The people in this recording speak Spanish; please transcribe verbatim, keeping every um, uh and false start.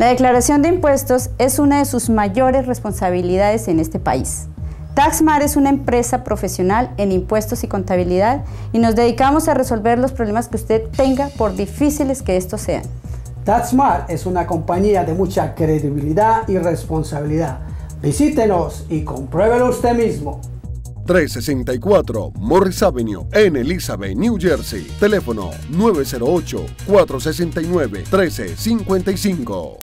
La declaración de impuestos es una de sus mayores responsabilidades en este país. Taxmart es una empresa profesional en impuestos y contabilidad y nos dedicamos a resolver los problemas que usted tenga, por difíciles que estos sean. Taxmart es una compañía de mucha credibilidad y responsabilidad. Visítenos y compruébelo usted mismo. trescientos sesenta y cuatro Morris Avenue en Elizabeth, New Jersey. Teléfono nueve cero ocho, cuatro seis nueve, uno tres cinco cinco.